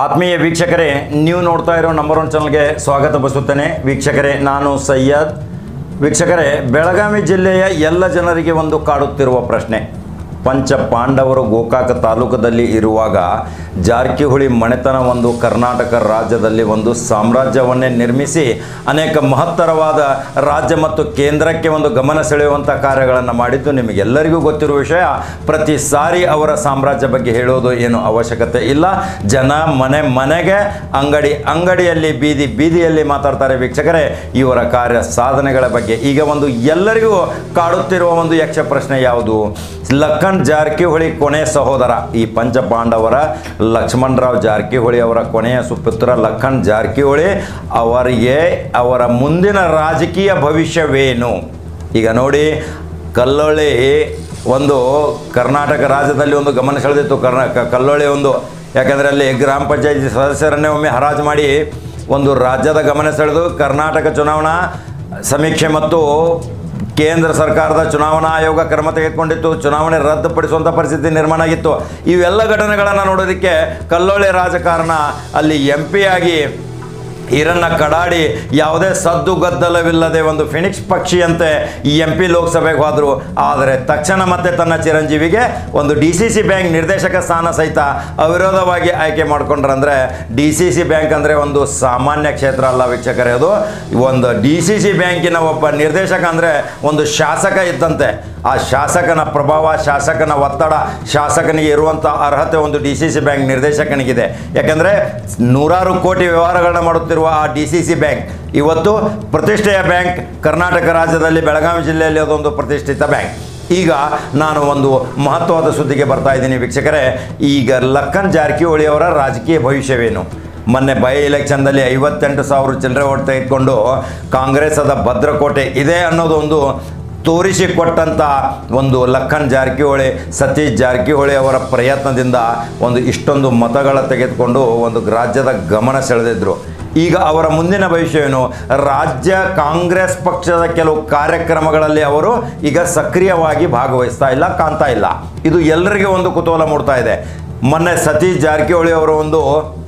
ಆತ್ಮೀಯ ವೀಕ್ಷಕರೇ, ನೀವು ನೋಡ್ತಾ ಇರೋ ನಂಬರ್ 1 ಚಾನಲ್ಗೆ ಸ್ವಾಗತ ಬಯಸುತ್ತೇನೆ. ವೀಕ್ಷಕರೇ, ನಾನು ಸೈಯದ್. ವೀಕ್ಷಕರೇ, ಬೆಳಗಾವಿ ಜಿಲ್ಲೆಯ ಎಲ್ಲ ಜನರಿಗೆ ಒಂದು ಕಾಡುತ್ತಿರುವ ಪ್ರಶ್ನೆ. ಪಂಚ ಪಾಂಡವರು ಗೋಕಾಕ ತಾಲೂಕದಲ್ಲಿ ಇರುವಾಗ ಜಾರಕಿಹೊಳಿ ಮನೆತನ ಒಂದು ಕರ್ನಾಟಕ ರಾಜ್ಯದಲ್ಲಿ ಒಂದು ಸಾಮ್ರಾಜ್ಯವನ್ನೇ ನಿರ್ಮಿಸಿ ಅನೇಕ ಮಹತ್ತರವಾದ ರಾಜ್ಯ ಮತ್ತು ಕೇಂದ್ರಕ್ಕೆ ಒಂದು ಗಮನ ಸೆಳೆಯುವಂಥ ಕಾರ್ಯಗಳನ್ನು ಮಾಡಿದ್ದು ನಿಮಗೆಲ್ಲರಿಗೂ ಗೊತ್ತಿರುವ ವಿಷಯ. ಪ್ರತಿ ಸಾರಿ ಅವರ ಸಾಮ್ರಾಜ್ಯ ಬಗ್ಗೆ ಹೇಳೋದು ಏನು ಅವಶ್ಯಕತೆ ಇಲ್ಲ. ಜನ ಮನೆಗೆ, ಅಂಗಡಿಯಲ್ಲಿ, ಬೀದಿಯಲ್ಲಿ ಮಾತಾಡ್ತಾರೆ. ವೀಕ್ಷಕರೇ, ಇವರ ಕಾರ್ಯ ಸಾಧನೆಗಳ ಬಗ್ಗೆ ಈಗ ಒಂದು ಎಲ್ಲರಿಗೂ ಕಾಡುತ್ತಿರುವ ಒಂದು ಯಕ್ಷ ಪ್ರಶ್ನೆ ಯಾವುದು? ಲಖನ್ ಜಾರಕಿಹೊಳಿ ಕೊನೆ ಸಹೋದರ, ಈ ಪಂಚ ಪಾಂಡವರ ಲಕ್ಷ್ಮಣರಾವ್ ಜಾರಕಿಹೊಳಿ ಅವರ ಕೊನೆಯ ಸುಪುತ್ರ ಲಖನ್ ಜಾರಕಿಹೊಳಿ ಅವರಿಗೆ ಅವರ ಮುಂದಿನ ರಾಜಕೀಯ ಭವಿಷ್ಯವೇನು? ಈಗ ನೋಡಿ, ಕಲ್ಲೊಳ್ಳಿ ಒಂದು ಕರ್ನಾಟಕ ರಾಜ್ಯದಲ್ಲಿ ಒಂದು ಗಮನ ಸೆಳೆದಿತ್ತು. ಕಲ್ಲೊಳ್ಳಿ ಒಂದು, ಯಾಕಂದರೆ ಅಲ್ಲಿ ಗ್ರಾಮ ಪಂಚಾಯತಿ ಸದಸ್ಯರನ್ನೇ ಒಮ್ಮೆ ಹರಾಜು ಮಾಡಿ ಒಂದು ರಾಜ್ಯದ ಗಮನ ಸೆಳೆದು ಕರ್ನಾಟಕ ಚುನಾವಣಾ ಸಮೀಕ್ಷೆ ಮತ್ತು ಕೇಂದ್ರ ಸರ್ಕಾರದ ಚುನಾವಣಾ ಆಯೋಗ ಕ್ರಮ ತೆಗೆದುಕೊಂಡಿತ್ತು. ಚುನಾವಣೆ ರದ್ದುಪಡಿಸುವಂಥ ಪರಿಸ್ಥಿತಿ ನಿರ್ಮಾಣ ಆಗಿತ್ತು. ಇವೆಲ್ಲ ಘಟನೆಗಳನ್ನು ನೋಡೋದಕ್ಕೆ ಕಲ್ಲೊಳ್ಳಿ ರಾಜಕಾರಣ ಅಲ್ಲಿ MP ಆಗಿ ಈರನ್ನ ಕಡಾಡಿ ಯಾವುದೇ ಸದ್ದು ಗದ್ದಲವಿಲ್ಲದೆ ಒಂದು ಫಿನಿಕ್ಸ್ ಪಕ್ಷಿಯಂತೆ ಈ MP ಲೋಕಸಭೆಗೆ ಹೋದರು. ಆದರೆ ತಕ್ಷಣ ಮತ್ತೆ ತನ್ನ ಚಿರಂಜೀವಿಗೆ ಒಂದು DCC ಬ್ಯಾಂಕ್ ನಿರ್ದೇಶಕ ಸ್ಥಾನ ಸಹಿತ ಅವಿರೋಧವಾಗಿ ಆಯ್ಕೆ ಮಾಡಿಕೊಂಡ್ರಂದರೆ, DCC ಬ್ಯಾಂಕ್ ಅಂದರೆ ಒಂದು ಸಾಮಾನ್ಯ ಕ್ಷೇತ್ರ ಅಲ್ಲ ವೀಕ್ಷಕರೇ. ಅದು ಒಂದು DCC ಬ್ಯಾಂಕಿನ ಒಬ್ಬ ನಿರ್ದೇಶಕ ಅಂದರೆ ಒಂದು ಶಾಸಕ ಇದ್ದಂತೆ. ಆ ಶಾಸಕನ ಪ್ರಭಾವ, ಶಾಸಕನ ಒತ್ತಡ, ಶಾಸಕನಿಗೆ ಇರುವಂಥ ಅರ್ಹತೆ ಒಂದು DCC ಬ್ಯಾಂಕ್ ನಿರ್ದೇಶಕನಿಗಿದೆ. ಯಾಕೆಂದರೆ ನೂರಾರು ಕೋಟಿ ವ್ಯವಹಾರಗಳನ್ನ ಮಾಡುತ್ತಿರುವ ಆ DCC ಬ್ಯಾಂಕ್ ಇವತ್ತು ಪ್ರತಿಷ್ಠೆಯ ಬ್ಯಾಂಕ್. ಕರ್ನಾಟಕ ರಾಜ್ಯದಲ್ಲಿ ಬೆಳಗಾವಿ ಜಿಲ್ಲೆಯಲ್ಲಿ ಅದೊಂದು ಪ್ರತಿಷ್ಠಿತ ಬ್ಯಾಂಕ್. ಈಗ ನಾನು ಒಂದು ಮಹತ್ವದ ಸುದ್ದಿಗೆ ಬರ್ತಾ ಇದ್ದೀನಿ ವೀಕ್ಷಕರೇ. ಈಗ ಲಖನ್ ಜಾರಕಿಹೊಳಿ ಅವರ ರಾಜಕೀಯ ಭವಿಷ್ಯವೇನು? ಮೊನ್ನೆ ಬೈ ಎಲೆಕ್ಷನ್ದಲ್ಲಿ 58,000 ಚಿಲ್ಲರೆ ಓಟ್ ತೆಗೆದುಕೊಂಡು ಕಾಂಗ್ರೆಸ್ಸದ ಭದ್ರಕೋಟೆ ಇದೆ ಅನ್ನೋದು ಒಂದು ತೋರಿಸಿಕೊಟ್ಟಂಥ ಒಂದು ಲಖನ್ ಜಾರಕಿಹೊಳಿ, ಸತೀಶ್ ಜಾರಕಿಹೊಳಿ ಅವರ ಪ್ರಯತ್ನದಿಂದ ಒಂದು ಇಷ್ಟೊಂದು ಮತಗಳ ತೆಗೆದುಕೊಂಡು ಒಂದು ರಾಜ್ಯದ ಗಮನ ಸೆಳೆದಿದ್ದರು. ಈಗ ಅವರ ಮುಂದಿನ ಭವಿಷ್ಯವೇನು? ರಾಜ್ಯ ಕಾಂಗ್ರೆಸ್ ಪಕ್ಷದ ಕೆಲವು ಕಾರ್ಯಕ್ರಮಗಳಲ್ಲಿ ಅವರು ಈಗ ಸಕ್ರಿಯವಾಗಿ ಭಾಗವಹಿಸ್ತಾ ಇಲ್ಲ, ಕಾಣ್ತಾ ಇಲ್ಲ. ಇದು ಎಲ್ಲರಿಗೂ ಒಂದು ಕುತೂಹಲ ಮೂಡ್ತಾ ಇದೆ. ಮೊನ್ನೆ ಸತೀಶ್ ಜಾರಕಿಹೊಳಿ ಅವರು ಒಂದು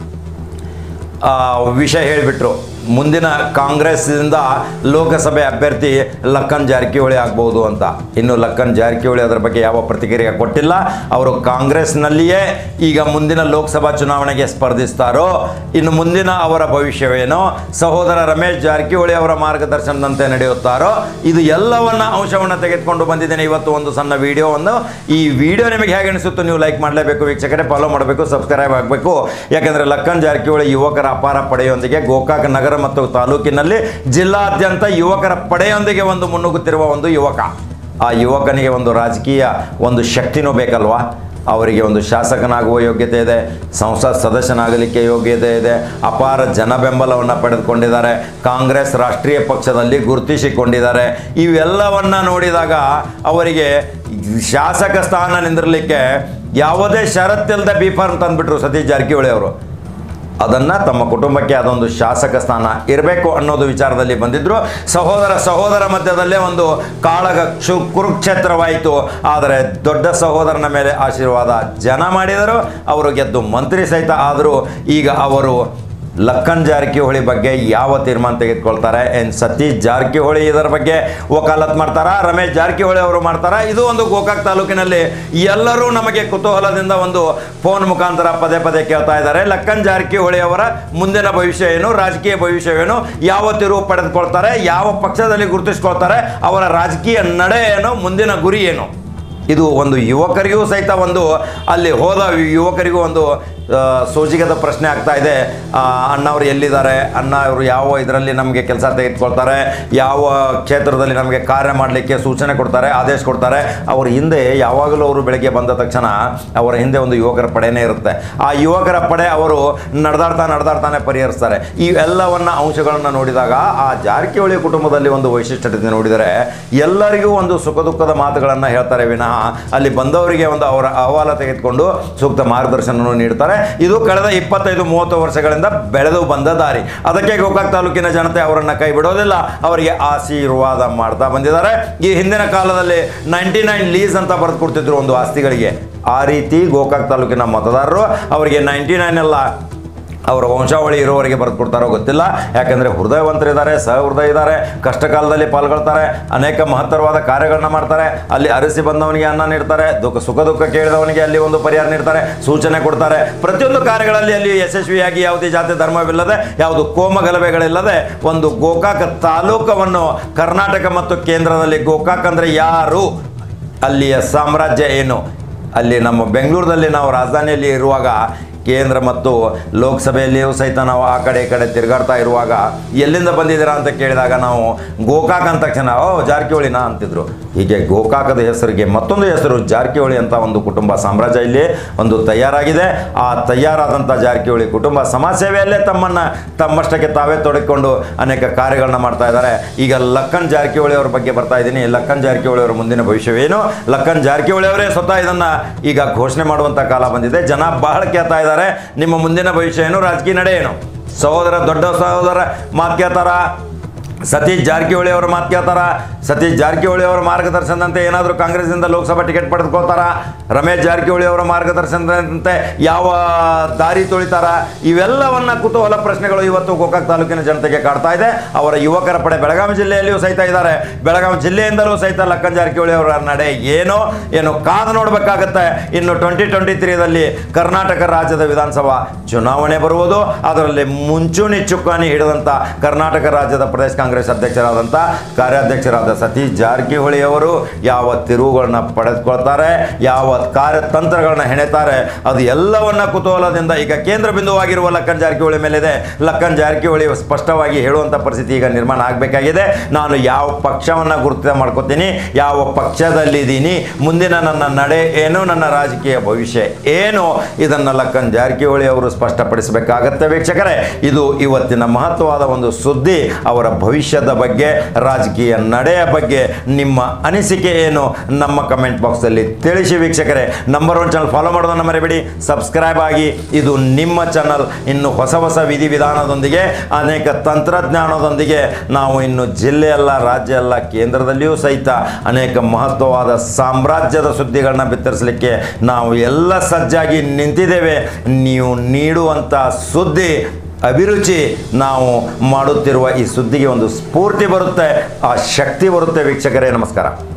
ವಿಷಯ ಹೇಳಿಬಿಟ್ರು. ಮುಂದಿನ ಕಾಂಗ್ರೆಸ್ನಿಂದ ಲೋಕಸಭೆ ಅಭ್ಯರ್ಥಿ ಲಖನ್ ಜಾರಕಿಹೊಳಿ ಆಗ್ಬೋದು ಅಂತ. ಇನ್ನು ಲಖನ್ ಜಾರಕಿಹೊಳಿ ಅದರ ಬಗ್ಗೆ ಯಾವ ಪ್ರತಿಕ್ರಿಯೆ ಕೊಟ್ಟಿಲ್ಲ. ಅವರು ಕಾಂಗ್ರೆಸ್ನಲ್ಲಿಯೇ ಈಗ ಮುಂದಿನ ಲೋಕಸಭಾ ಚುನಾವಣೆಗೆ ಸ್ಪರ್ಧಿಸ್ತಾರೋ, ಇನ್ನು ಮುಂದಿನ ಅವರ ಭವಿಷ್ಯವೇನೋ, ಸಹೋದರ ರಮೇಶ್ ಜಾರಕಿಹೊಳಿ ಅವರ ಮಾರ್ಗದರ್ಶನದಂತೆ ನಡೆಯುತ್ತಾರೋ, ಇದು ಎಲ್ಲವನ್ನ ಅಂಶವನ್ನು ತೆಗೆದುಕೊಂಡು ಬಂದಿದ್ದೇನೆ ಇವತ್ತು ಒಂದು ಸಣ್ಣ ವಿಡಿಯೋವನ್ನು. ಈ ವಿಡಿಯೋ ನಿಮಗೆ ಹೇಗೆ ಅನಿಸುತ್ತೋ ನೀವು ಲೈಕ್ ಮಾಡಲೇಬೇಕು ವೀಕ್ಷಕರೇ, ಫಾಲೋ ಮಾಡಬೇಕು, ಸಬ್ಸ್ಕ್ರೈಬ್ ಆಗಬೇಕು. ಯಾಕೆಂದರೆ ಲಖನ್ ಜಾರಕಿಹೊಳಿ ಯುವಕರ ಅಪಾರ ಪಡೆಯೊಂದಿಗೆ ಗೋಕಾಕ ನಗರ ಮತ್ತು ತಾಲೂಕಿನಲ್ಲಿ ಜಿಲ್ಲಾದ್ಯಂತ ಯುವಕರ ಪಡೆಯೊಂದಿಗೆ ಒಂದು ಮುನ್ನುಗ್ಗುತ್ತಿರುವ ಒಂದು ಯುವಕ. ಆ ಯುವಕನಿಗೆ ಒಂದು ರಾಜಕೀಯ ಒಂದು ಶಕ್ತಿನೂ ಬೇಕಲ್ವಾ? ಅವರಿಗೆ ಒಂದು ಶಾಸಕನಾಗುವ ಯೋಗ್ಯತೆ ಇದೆ, ಸಂಸತ್ ಸದಸ್ಯನಾಗಲಿಕ್ಕೆ ಯೋಗ್ಯತೆ ಇದೆ, ಅಪಾರ ಜನ ಬೆಂಬಲವನ್ನು ಪಡೆದುಕೊಂಡಿದ್ದಾರೆ, ಕಾಂಗ್ರೆಸ್ ರಾಷ್ಟ್ರೀಯ ಪಕ್ಷದಲ್ಲಿ ಗುರುತಿಸಿಕೊಂಡಿದ್ದಾರೆ. ಇವೆಲ್ಲವನ್ನು ನೋಡಿದಾಗ ಅವರಿಗೆ ಶಾಸಕ ಸ್ಥಾನ ನಿಂದಿರಲಿಕ್ಕೆ ಯಾವುದೇ ಷರತ್ತಿಲ್ಲದೆ B.Pharm ತಂದುಬಿಟ್ರು ಸತೀಶ್ ಜಾರಕಿಹೊಳಿ ಅವರು. ಅದನ್ನು ತಮ್ಮ ಕುಟುಂಬಕ್ಕೆ ಅದೊಂದು ಶಾಸಕ ಸ್ಥಾನ ಇರಬೇಕು ಅನ್ನೋದು ವಿಚಾರದಲ್ಲಿ ಬಂದಿದ್ದರು. ಸಹೋದರ ಮಧ್ಯದಲ್ಲೇ ಒಂದು ಕುರುಕ್ಷೇತ್ರವಾಯಿತು. ಆದರೆ ದೊಡ್ಡ ಸಹೋದರನ ಮೇಲೆ ಆಶೀರ್ವಾದ ಜನ ಮಾಡಿದರು. ಅವರು ಗೆದ್ದು ಮಂತ್ರಿ ಸಹಿತ ಆದರು. ಈಗ ಅವರು ಲಖನ್ ಜಾರಕಿಹೊಳಿ ಬಗ್ಗೆ ಯಾವ ತೀರ್ಮಾನ ತೆಗೆದುಕೊಳ್ತಾರೆ? ಸತೀಶ್ ಜಾರಕಿಹೊಳಿ ಇದರ ಬಗ್ಗೆ ವಕಾಲತ್ ಮಾಡ್ತಾರಾ? ರಮೇಶ್ ಜಾರಕಿಹೊಳಿ ಅವರು ಮಾಡ್ತಾರಾ? ಇದು ಒಂದು ಗೋಕಾಕ್ ತಾಲೂಕಿನಲ್ಲಿ ಎಲ್ಲರೂ ನಮಗೆ ಕುತೂಹಲದಿಂದ ಒಂದು ಫೋನ್ ಮುಖಾಂತರ ಪದೇ ಕೇಳ್ತಾ ಇದ್ದಾರೆ. ಲಖನ್ ಜಾರಕಿಹೊಳಿ ಅವರ ಮುಂದಿನ ಭವಿಷ್ಯ ಏನು? ರಾಜಕೀಯ ಭವಿಷ್ಯವೇನು? ಯಾವ ತಿರುವು ಪಡೆದುಕೊಳ್ತಾರೆ? ಯಾವ ಪಕ್ಷದಲ್ಲಿ ಗುರುತಿಸ್ಕೊಳ್ತಾರೆ? ಅವರ ರಾಜಕೀಯ ನಡೆ ಏನು? ಮುಂದಿನ ಗುರಿ ಏನು? ಇದು ಒಂದು ಯುವಕರಿಗೂ ಸಹಿತ ಒಂದು ಅಲ್ಲಿ ಹೋದ ಯುವಕರಿಗೂ ಒಂದು ಸೋಜಿಗದ ಪ್ರಶ್ನೆ ಆಗ್ತಾ ಇದೆ. ಅಣ್ಣವರು ಎಲ್ಲಿದ್ದಾರೆ? ಅಣ್ಣ ಅವರು ಯಾವ ಇದರಲ್ಲಿ ನಮಗೆ ಕೆಲಸ ತೆಗೆದುಕೊಳ್ತಾರೆ? ಯಾವ ಕ್ಷೇತ್ರದಲ್ಲಿ ನಮಗೆ ಕಾರ್ಯ ಮಾಡಲಿಕ್ಕೆ ಸೂಚನೆ ಕೊಡ್ತಾರೆ, ಆದೇಶ ಕೊಡ್ತಾರೆ? ಅವ್ರ ಹಿಂದೆ ಯಾವಾಗಲೂ ಅವರು ಬೆಳಗ್ಗೆ ಬಂದ ತಕ್ಷಣ ಅವರ ಹಿಂದೆ ಒಂದು ಯುವಕರ ಪಡೆನೇ ಇರುತ್ತೆ. ಆ ಯುವಕರ ಪಡೆ ಅವರು ನಡೆದಾಡ್ತಾನೆ ಪರಿಹರಿಸ್ತಾರೆ. ಇವೆಲ್ಲವನ್ನ ಅಂಶಗಳನ್ನು ನೋಡಿದಾಗ ಆ ಜಾರಕಿಹೊಳಿ ಕುಟುಂಬದಲ್ಲಿ ಒಂದು ವೈಶಿಷ್ಟ್ಯತೆ ನೋಡಿದರೆ ಎಲ್ಲರಿಗೂ ಒಂದು ಸುಖ ದುಃಖದ ಮಾತುಗಳನ್ನು ಹೇಳ್ತಾರೆ ವಿನಃ ಅಲ್ಲಿ ಬಂದವರಿಗೆ ಒಂದು ಅವರ ಅಹವಾಲ ತೆಗೆದುಕೊಂಡು ಸೂಕ್ತ ಮಾರ್ಗದರ್ಶನ ನೀಡ್ತಾರೆ. ಇದು ಕಳೆದ 25-30 ವರ್ಷಗಳಿಂದ ಬೆಳೆದು ಬಂದ ದಾರಿ. ಅದಕ್ಕೆ ಗೋಕಾಕ್ ತಾಲೂಕಿನ ಜನತೆ ಅವರನ್ನು ಕೈ ಬಿಡೋದಿಲ್ಲ, ಅವರಿಗೆ ಆಶೀರ್ವಾದ ಮಾಡ್ತಾ ಬಂದಿದ್ದಾರೆ. ಈ ಹಿಂದಿನ ಕಾಲದಲ್ಲಿ 99 ಲೀಸ್ ಅಂತ ಬರೆದು ಕೊಡ್ತಿದ್ರು ಒಂದು ಆಸ್ತಿಗಳಿಗೆ. ಆ ರೀತಿ ಗೋಕಾಕ್ ತಾಲೂಕಿನ ಮತದಾರರು ಅವರಿಗೆ 99 ಅಲ್ಲ ಅವರ ವಂಶಾವಳಿ ಇರೋವರೆಗೆ ಬರೆದು ಕೊಡ್ತಾರೋ ಗೊತ್ತಿಲ್ಲ. ಯಾಕಂದರೆ ಹೃದಯವಂತರಿದ್ದಾರೆ, ಸಹೃದಯ ಇದ್ದಾರೆ, ಕಷ್ಟ ಕಾಲದಲ್ಲಿ ಪಾಲ್ಗೊಳ್ತಾರೆ, ಅನೇಕ ಮಹತ್ತರವಾದ ಕಾರ್ಯಗಳನ್ನ ಮಾಡ್ತಾರೆ. ಅಲ್ಲಿ ಅರಸಿ ಬಂದವನಿಗೆ ಅನ್ನ ನೀಡ್ತಾರೆ, ಸುಖ ದುಃಖ ಕೇಳಿದವನಿಗೆ ಅಲ್ಲಿ ಒಂದು ಪರಿಹಾರ ನೀಡ್ತಾರೆ, ಸೂಚನೆ ಕೊಡ್ತಾರೆ. ಪ್ರತಿಯೊಂದು ಕಾರ್ಯಗಳಲ್ಲಿ ಅಲ್ಲಿ ಯಶಸ್ವಿಯಾಗಿ ಯಾವುದೇ ಜಾತಿ ಧರ್ಮವಿಲ್ಲದೆ, ಯಾವುದು ಕೋಮಗಲಭೆಗಳಿಲ್ಲದೆ ಒಂದು ಗೋಕಾಕ ತಾಲೂಕವನ್ನು ಕರ್ನಾಟಕ ಮತ್ತು ಕೇಂದ್ರದಲ್ಲಿ ಗೋಕಾಕ್ ಅಂದರೆ ಯಾರು, ಅಲ್ಲಿಯ ಸಾಮ್ರಾಜ್ಯ ಏನು, ಅಲ್ಲಿ ನಮ್ಮ ಬೆಂಗಳೂರಲ್ಲಿ ನಾವು ರಾಜಧಾನಿಯಲ್ಲಿ ಇರುವಾಗ ಕೇಂದ್ರ ಮತ್ತು ಲೋಕಸಭೆಯಲ್ಲಿಯೂ ಸಹಿತ ನಾವು ಆ ಕಡೆ ಈ ಕಡೆ ತಿರುಗಾಡ್ತಾ ಇರುವಾಗ ಎಲ್ಲಿಂದ ಬಂದಿದ್ದೀರಾ ಅಂತ ಕೇಳಿದಾಗ ನಾವು ಗೋಕಾಕ್ ಅಂದ ತಕ್ಷಣ ಜಾರಕಿಹೊಳಿನಾ ಅಂತಿದ್ರು. ಹೀಗೆ ಗೋಕಾಕದ ಹೆಸರಿಗೆ ಮತ್ತೊಂದು ಹೆಸರು ಜಾರಕಿಹೊಳಿ ಅಂತ ಒಂದು ಕುಟುಂಬ ಸಾಮ್ರಾಜ್ಯ ಇಲ್ಲಿ ಒಂದು ತಯಾರಾಗಿದೆ. ಆ ತಯಾರಾದಂಥ ಜಾರಕಿಹೊಳಿ ಕುಟುಂಬ ಸಮಾಜ ಸೇವೆಯಲ್ಲೇ ತಮ್ಮಷ್ಟಕ್ಕೆ ತಾವೇ ತೊಡಗಿಕೊಂಡು ಅನೇಕ ಕಾರ್ಯಗಳನ್ನ ಮಾಡ್ತಾ ಇದ್ದಾರೆ. ಈಗ ಲಖನ್ ಜಾರಕಿಹೊಳಿ ಅವರ ಬಗ್ಗೆ ಬರ್ತಾ ಇದ್ದೀನಿ. ಲಖನ್ ಜಾರಕಿಹೊಳಿ ಅವರ ಮುಂದಿನ ಭವಿಷ್ಯವೇನು? ಲಖನ್ ಜಾರಕಿಹೊಳಿ ಅವರೇ ಸ್ವತಃ ಇದನ್ನು ಈಗ ಘೋಷಣೆ ಮಾಡುವಂಥ ಕಾಲ ಬಂದಿದೆ. ಜನ ಬಹಳ ಕೇಳ್ತಾ ಇದ್ದಾರೆ, ನಿಮ್ಮ ಮುಂದಿನ ಭವಿಷ್ಯ ಏನು, ರಾಜಕೀಯ ನಡೆ ಏನು? ದೊಡ್ಡ ಸಹೋದರ ಮಾತು ಕೇಳ್ತಾರ, ಸತೀಶ್ ಜಾರಕಿಹೊಳಿ ಅವರ ಮಾತು ಕೇಳ್ತಾರ, ಸತೀಶ್ ಜಾರಕಿಹೊಳಿ ಅವರ ಮಾರ್ಗದರ್ಶನದಂತೆ ಏನಾದರೂ ಕಾಂಗ್ರೆಸ್ನಿಂದ ಲೋಕಸಭಾ ಟಿಕೆಟ್ ಪಡೆದುಕೋತಾರ, ರಮೇಶ್ ಜಾರಕಿಹೊಳಿ ಅವರ ಮಾರ್ಗದರ್ಶನದಂತೆ ಯಾವ ದಾರಿ ತುಳಿತಾರ? ಇವೆಲ್ಲವನ್ನ ಕುತೂಹಲ ಪ್ರಶ್ನೆಗಳು ಇವತ್ತು ಗೋಕಾಕ್ ತಾಲೂಕಿನ ಜನತೆಗೆ ಕಾಡ್ತಾ ಇದೆ. ಅವರ ಯುವಕರ ಪಡೆ ಬೆಳಗಾವಿ ಜಿಲ್ಲೆಯಲ್ಲಿಯೂ ಸಹಿತ ಇದ್ದಾರೆ. ಬೆಳಗಾವಿ ಜಿಲ್ಲೆಯಿಂದಲೂ ಸಹಿತ ಲಖನ್ ಜಾರಕಿಹೊಳಿ ಅವರ ನಡೆ ಏನು ಕಾದು ನೋಡಬೇಕಾಗತ್ತೆ. ಇನ್ನು 2023ರಲ್ಲಿ ಕರ್ನಾಟಕ ರಾಜ್ಯದ ವಿಧಾನಸಭಾ ಚುನಾವಣೆ ಬರುವುದು. ಅದರಲ್ಲಿ ಮುಂಚೂಣಿ ಚುಕ್ಕಾಣಿ ಹಿಡಿದಂಥ ಕರ್ನಾಟಕ ರಾಜ್ಯದ ಪ್ರದೇಶ ಕಾಂಗ್ರೆಸ್ ಅಧ್ಯಕ್ಷರಾದಂಥ ಕಾರ್ಯಾಧ್ಯಕ್ಷರಾದ ಸತೀಶ್ ಜಾರಕಿಹೊಳಿ ಅವರು ಯಾವ ತಿರುವುಗಳನ್ನ ಪಡೆದುಕೊಳ್ತಾರೆ, ಯಾವ ಕಾರ್ಯತಂತ್ರಗಳನ್ನ ಹೆಣೆತಾರೆ, ಅದು ಎಲ್ಲವನ್ನ ಕುತೂಹಲದಿಂದ ಈಗ ಕೇಂದ್ರ ಬಿಂದುವಾಗಿರುವ ಲಖನ್ ಜಾರಕಿಹೊಳಿ ಮೇಲಿದೆ. ಲಖನ್ ಜಾರಕಿಹೊಳಿ ಸ್ಪಷ್ಟವಾಗಿ ಹೇಳುವಂಥ ಪರಿಸ್ಥಿತಿ ಈಗ ನಿರ್ಮಾಣ ಆಗಬೇಕಾಗಿದೆ. ನಾನು ಯಾವ ಪಕ್ಷವನ್ನು ಗುರುತ ಮಾಡ್ಕೋತೀನಿ, ಯಾವ ಪಕ್ಷದಲ್ಲಿದ್ದೀನಿ, ಮುಂದಿನ ನನ್ನ ನಡೆ ಏನು, ನನ್ನ ರಾಜಕೀಯ ಭವಿಷ್ಯ ಏನು, ಇದನ್ನು ಲಖನ್ ಜಾರಕಿಹೊಳಿ ಅವರು ಸ್ಪಷ್ಟಪಡಿಸಬೇಕಾಗತ್ತೆ. ವೀಕ್ಷಕರೇ, ಇದು ಇವತ್ತಿನ ಮಹತ್ವವಾದ ಒಂದು ಸುದ್ದಿ. ಅವರ ಭವಿಷ್ಯದ ಬಗ್ಗೆ, ರಾಜಕೀಯ ನಡೆಯ ಬಗ್ಗೆ ನಿಮ್ಮ ಅನಿಸಿಕೆ ಏನು ನಮ್ಮ ಕಮೆಂಟ್ ಬಾಕ್ಸಲ್ಲಿ ತಿಳಿಸಿ. ವೀಕ್ಷಕರೇ, ನಂಬರ್ 1 ಚಾನಲ್ ಫಾಲೋ ಮಾಡೋದನ್ನು ಮರೆಯಬೇಡಿ, ಸಬ್ಸ್ಕ್ರೈಬ್ ಆಗಿ. ಇದು ನಿಮ್ಮ ಚಾನಲ್. ಇನ್ನು ಹೊಸ ವಿಧಿವಿಧಾನದೊಂದಿಗೆ, ಅನೇಕ ತಂತ್ರಜ್ಞಾನದೊಂದಿಗೆ ನಾವು ಇನ್ನು ಜಿಲ್ಲೆಯಲ್ಲ, ರಾಜ್ಯ ಅಲ್ಲ, ಕೇಂದ್ರದಲ್ಲಿಯೂ ಸಹಿತ ಅನೇಕ ಮಹತ್ವವಾದ ಸಾಮ್ರಾಜ್ಯದ ಸುದ್ದಿಗಳನ್ನ ಬಿತ್ತರಿಸಲಿಕ್ಕೆ ನಾವು ಎಲ್ಲ ಸಜ್ಜಾಗಿ ನಿಂತಿದ್ದೇವೆ. ನೀವು ನೀಡುವಂಥ ಸುದ್ದಿ, ಅಭಿರುಚಿ, ನಾವು ಮಾಡುತ್ತಿರುವ ಈ ಸುದ್ದಿಗೆ ಒಂದು ಸ್ಫೂರ್ತಿ ಬರುತ್ತೆ, ಆ ಶಕ್ತಿ ಬರುತ್ತೆ. ವೀಕ್ಷಕರೇ, ನಮಸ್ಕಾರ.